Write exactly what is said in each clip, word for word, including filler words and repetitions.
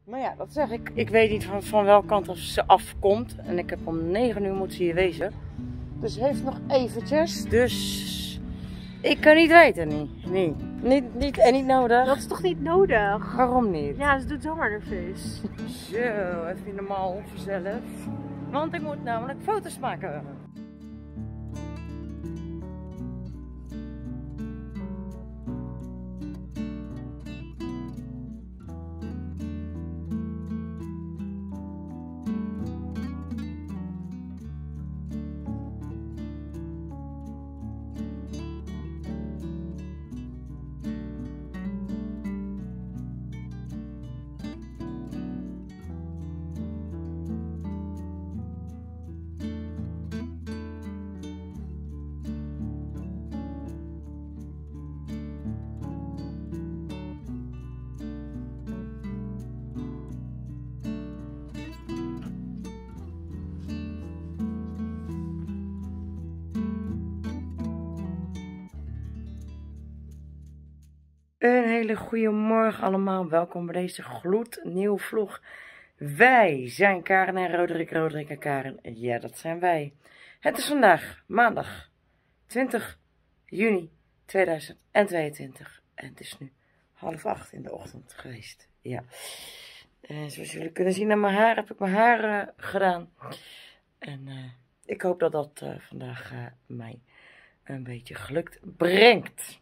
Maar ja, dat zeg ik. Ik weet niet van, van welke kant ze afkomt. En ik heb om negen uur moet ze hier wezen. Dus ze heeft nog eventjes. Dus ik kan niet weten. Niet. Nee. Niet, niet en niet nodig. Dat is toch niet nodig? Waarom niet? Ja, ze doet zomaar nerveus. Zo, even normaal voor zelf. Want ik moet namelijk foto's maken. Een hele goede morgen allemaal. Welkom bij deze gloednieuwe vlog. Wij zijn Karen en Roderick, Roderick en Karen. Ja, dat zijn wij. Het is vandaag maandag twintig juni tweeduizend tweeëntwintig. En het is nu half acht in de ochtend geweest. Ja. En zoals jullie kunnen zien aan mijn haar heb ik mijn haar uh, gedaan. En uh, ik hoop dat dat uh, vandaag uh, mij een beetje geluk brengt.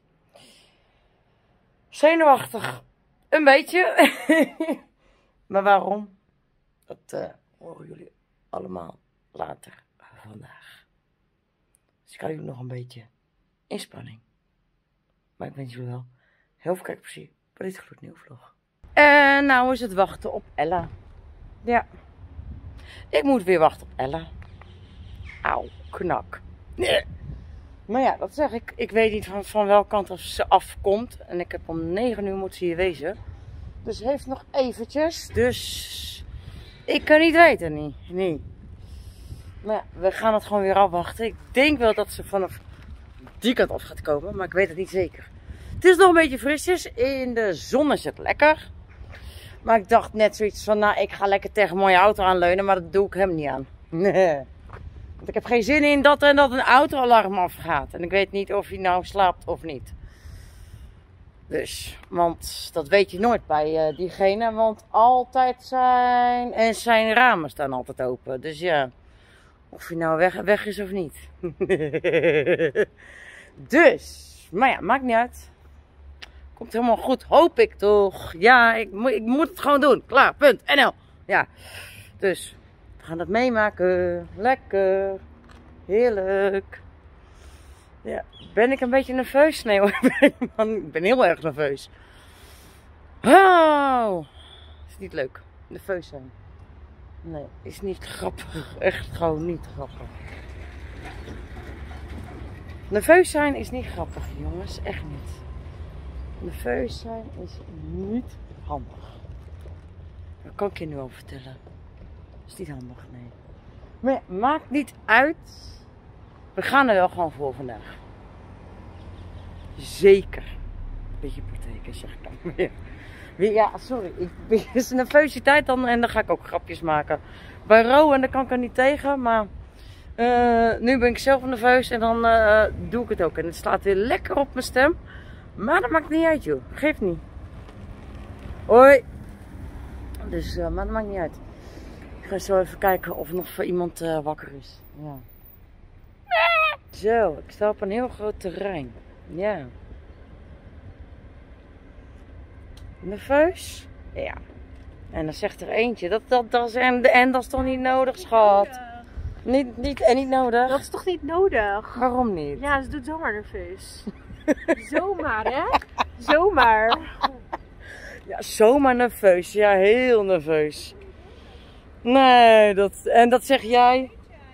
Zenuwachtig. Een beetje. Maar waarom? Dat uh, horen jullie allemaal later vandaag. Dus ik hou jullie nog een beetje in spanning. Maar ik wens jullie wel heel veel kijkplezier bij dit gloednieuwe vlog. En nou is het wachten op Ella. Ja. Ik moet weer wachten op Ella. Auw, knak. Nee. Maar ja, dat zeg ik. Ik weet niet van, van welke kant ze afkomt. En ik heb om negen uur moet ze hier wezen. Dus ze heeft nog eventjes. Dus ik kan niet weten. Nee. nee. Maar ja, we gaan het gewoon weer afwachten. Ik denk wel dat ze vanaf die kant af gaat komen. Maar ik weet het niet zeker. Het is nog een beetje frisjes. In de zon is het lekker. Maar ik dacht net zoiets van, nou ik ga lekker tegen een mooie auto aanleunen. Maar dat doe ik hem niet aan. Nee. Want ik heb geen zin in dat en dat een autoalarm afgaat. En ik weet niet of hij nou slaapt of niet. Dus, want dat weet je nooit bij uh, diegene. Want altijd zijn, en zijn ramen staan altijd open. Dus ja, of hij nou weg, weg is of niet. Dus, maar ja, maakt niet uit. Komt helemaal goed, hoop ik toch. Ja, ik, ik moet het gewoon doen. Klaar, punt, N L. Ja, dus... We gaan het meemaken. Lekker. Heerlijk. Ja, ben ik een beetje nerveus? Nee hoor, ik ben heel erg nerveus. Oh, is niet leuk. Nerveus zijn. Nee, is niet grappig. Echt gewoon niet grappig. Nerveus zijn is niet grappig, jongens. Echt niet. Nerveus zijn is niet handig. Dat kan ik je nu al vertellen. Is niet handig, nee. Maar ja, maakt niet uit. We gaan er wel gewoon voor vandaag. Zeker. Beetje parteken, zeg ik dan weer. Ja, sorry. Ik ben is een nervositeit dan en dan ga ik ook grapjes maken. Bij Ro en daar kan ik er niet tegen, maar uh, nu ben ik zelf nerveus en dan uh, doe ik het ook. En het slaat weer lekker op mijn stem. Maar dat maakt niet uit, joh. Geeft niet. Hoi. Dus, uh, maar dat maakt niet uit. Ik ga zo even kijken of nog voor iemand uh, wakker is. Ja. Zo, ik sta op een heel groot terrein. Ja. Nerveus? Ja. En dan zegt er eentje, dat, dat, dat is, en, en dat is toch niet nodig, schat? Niet, niet, en niet nodig? Dat is toch niet nodig? Waarom niet? Ja, ze doet zomaar nerveus. Zomaar, hè? Zomaar. Ja, zomaar nerveus. Ja, heel nerveus. Nee, dat, en dat zeg jij?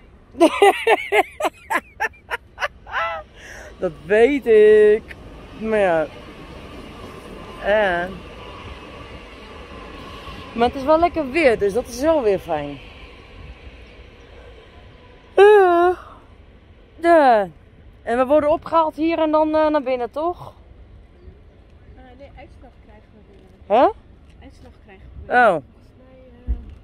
Dat weet ik. Maar ja. En. Maar het is wel lekker weer, dus dat is wel weer fijn. Uh, de. En we worden opgehaald hier en dan uh, naar binnen, toch? Uh, nee, uitslag krijgen we binnen. Huh? Uitslag krijgen we binnen. Oh.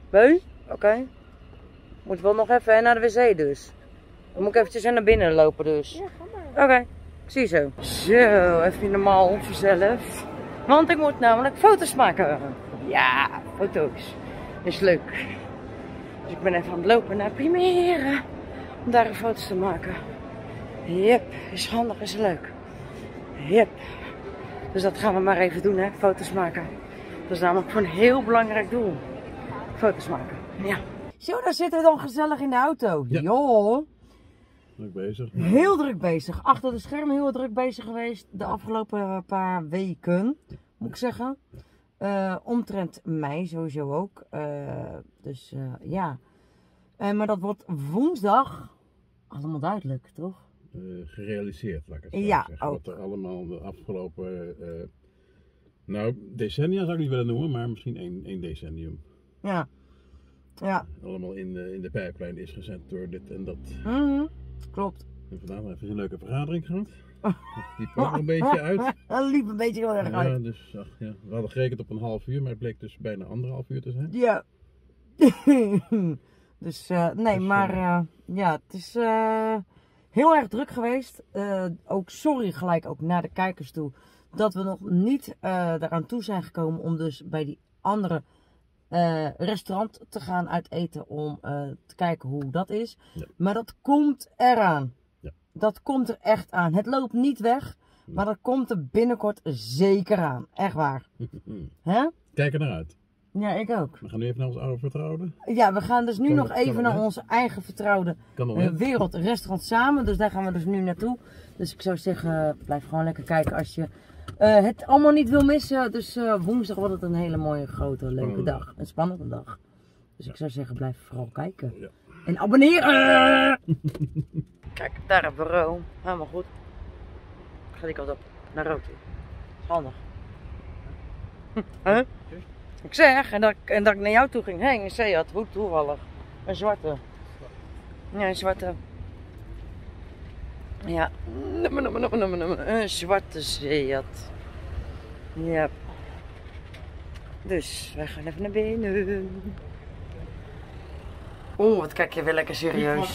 Beu? Oké. Okay. Moet wel nog even naar de wc dus. Dan moet ik eventjes naar binnen lopen dus. Ja, ga maar. Oké, okay. Zie je zo. Zo, even normaal vanzelf. Want ik moet namelijk foto's maken. Ja, foto's. Dat is leuk. Dus ik ben even aan het lopen naar Primera. Om daar een foto's te maken. Yep, is handig, is leuk. Yep. Dus dat gaan we maar even doen, hè. Foto's maken. Dat is namelijk voor een heel belangrijk doel. Foto's maken, ja. Zo, daar zitten we dan gezellig in de auto. Ja. Joh. Druk bezig. Heel druk bezig. Achter de schermen heel druk bezig geweest de afgelopen paar weken, moet ik zeggen. Uh, omtrent mij sowieso ook. Uh, dus uh, ja. Uh, maar dat wordt woensdag allemaal duidelijk, toch? Uh, gerealiseerd, laat ik het zo ja, zeggen. ook. Wat er allemaal de afgelopen, uh, nou decennia zou ik niet willen noemen, maar misschien één, één decennium. Ja. Ja. Allemaal in de, in de pijplijn is gezet door dit en dat. Mm-hmm. Klopt. En vandaag hebben we een leuke vergadering gehad. Dat liep ook een beetje uit. Dat liep een beetje heel erg uit. Ja, dus, ach, ja. We hadden gerekend op een half uur, maar het bleek dus bijna anderhalf uur te zijn. Ja. dus uh, nee, dus, maar uh, ja, het is uh, heel erg druk geweest. Uh, ook sorry gelijk ook naar de kijkers toe dat we nog niet uh, daaraan toe zijn gekomen om dus bij die andere uh, restaurant te gaan uiteten om uh, te kijken hoe dat is. Ja. Maar dat komt eraan. Ja. Dat komt er echt aan. Het loopt niet weg, ja. Maar dat komt er binnenkort zeker aan. Echt waar. Hè? Kijk er naar uit. Ja, ik ook. We gaan nu even naar ons oude vertrouwde. Ja, we gaan dus nu kan nog het, even naar onze eigen vertrouwde uh, wereldrestaurant samen. Dus daar gaan we dus nu naartoe. Dus ik zou zeggen, blijf gewoon lekker kijken als je uh, het allemaal niet wil missen. Dus uh, woensdag wordt het een hele mooie, grote, leuke spannende dag. Een spannende dag. Dus ja. Ik zou zeggen, blijf vooral kijken. Ja. En abonneren! Kijk, daar hebben we Ro. Helemaal goed. Ga die kant op. Naar Ro toe. Handig. Huh? Ik zeg, en dat, en dat ik naar jou toe ging. Hé, hey, een Seat, hoe toevallig. Een zwarte. Ja, een zwarte. Ja, een zwarte Seat. Ja. Dus, wij gaan even naar binnen. Oeh, wat kijk je weer lekker serieus.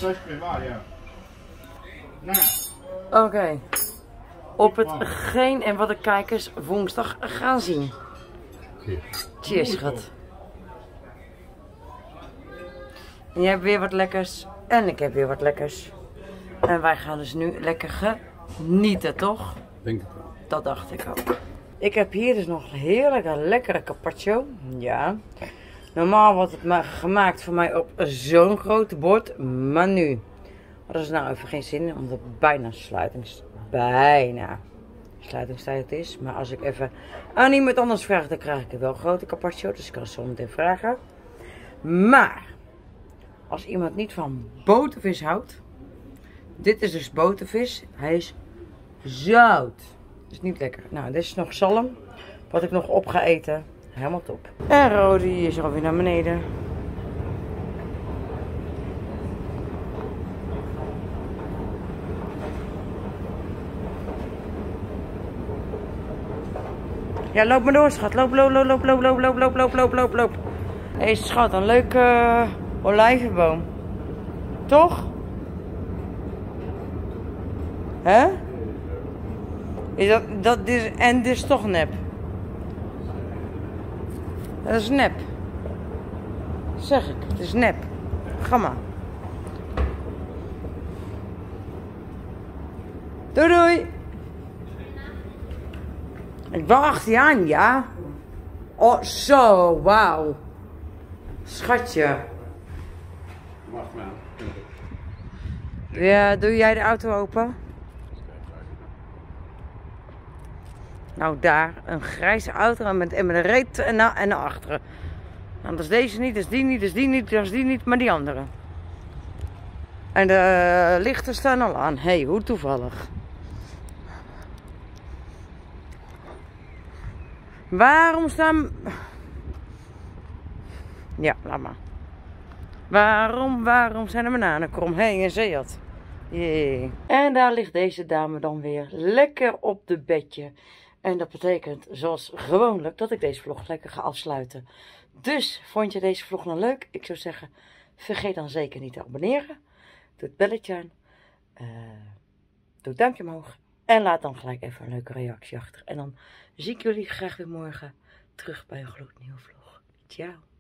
Oké. Okay. Op hetgeen en wat de kijkers woensdag gaan zien. Cheers, schat. En jij hebt weer wat lekkers. En ik heb weer wat lekkers. En wij gaan dus nu lekker genieten, toch? Denk ik wel. Dat dacht ik ook. Ik heb hier dus nog een heerlijke, lekkere carpaccio. Ja. Normaal wordt het maar gemaakt voor mij op zo'n grote bord. Maar nu. Dat is nou even geen zin, omdat het bijna sluitings... Bijna. sluitingstijd is. Maar als ik even aan iemand anders vraag, dan krijg ik wel een grote carpaccio. Dus ik kan het zo meteen vragen. Maar als iemand niet van botervis houdt. Dit is dus botervis. Hij is zout. Is niet lekker. Nou, dit is nog zalm. Wat ik nog op ga eten. Helemaal top. En Rodi is alweer naar beneden. Ja, loop maar door, schat. Loop, loop, loop, loop, loop, loop, loop, loop, loop, loop, loop, loop. Hé, hey, schat, een leuke uh, olijvenboom. Toch? Hè? Is dat, dat is, en dit is toch nep? Dat is nep. Zeg ik, het is nep. Ga maar. Doei doei. Ik ben achter je aan, ja. Oh, zo, wauw. Schatje. Wacht maar. Ja, doe jij de auto open? Nou, daar. Een grijze auto met, en met een reet en naar, en naar achteren. Nou, dat is deze niet, dat is die niet, dat is die niet, dat is die niet, maar die andere. En de lichten staan al aan. Hé, hey, hoe toevallig. Waarom staan... Ja, laat maar. Waarom, waarom zijn de bananen krom? Hé, hey, een Seat. Jee. En daar ligt deze dame dan weer lekker op de bedje. En dat betekent, zoals gewoonlijk, dat ik deze vlog lekker ga afsluiten. Dus, vond je deze vlog nou leuk? Ik zou zeggen, vergeet dan zeker niet te abonneren. Doe het belletje aan. Uh, doe het duimpje omhoog. En laat dan gelijk even een leuke reactie achter. En dan zie ik jullie graag weer morgen terug bij een gloednieuwe vlog. Ciao.